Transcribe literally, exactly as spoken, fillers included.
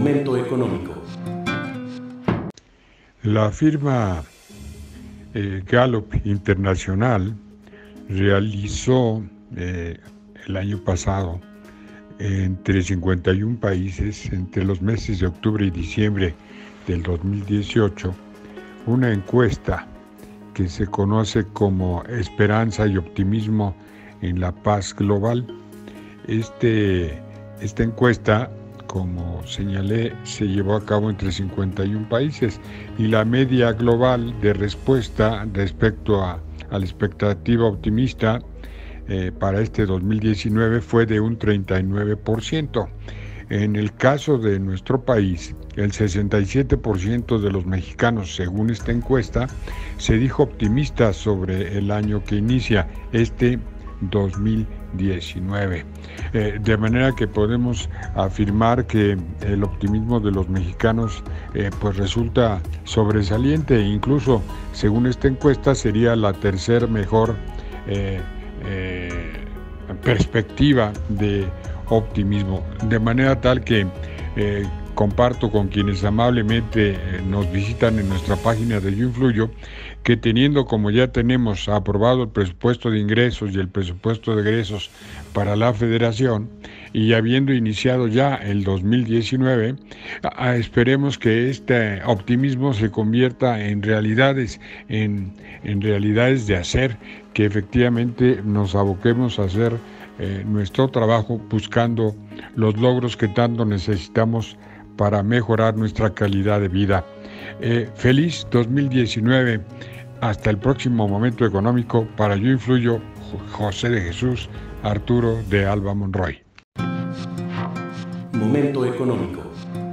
Momento económico. La firma eh, Gallup Internacional realizó eh, el año pasado entre cincuenta y un países, entre los meses de octubre y diciembre del dos mil dieciocho, una encuesta que se conoce como Esperanza y Optimismo en la Paz Global. Este, esta encuesta, como señalé, se llevó a cabo entre cincuenta y un países y la media global de respuesta respecto a, a la expectativa optimista eh, para este dos mil diecinueve fue de un treinta y nueve por ciento. En el caso de nuestro país, el sesenta y siete por ciento de los mexicanos, según esta encuesta, se dijo optimista sobre el año que inicia, este dos mil diecinueve. Eh, de manera que podemos afirmar que el optimismo de los mexicanos eh, pues resulta sobresaliente, incluso según esta encuesta sería la tercer mejor eh, eh, perspectiva de optimismo, de manera tal que eh, comparto con quienes amablemente nos visitan en nuestra página de Yo Influyo que teniendo, como ya tenemos aprobado el presupuesto de ingresos y el presupuesto de egresos para la Federación y habiendo iniciado ya el dos mil diecinueve, a, esperemos que este optimismo se convierta en realidades, en, en realidades de hacer, que efectivamente nos aboquemos a hacer eh, nuestro trabajo buscando los logros que tanto necesitamos para mejorar nuestra calidad de vida. Eh, feliz dos mil diecinueve. Hasta el próximo Momento Económico. Para Yo Influyo, José de Jesús Arturo de Alba Monroy. Momento económico.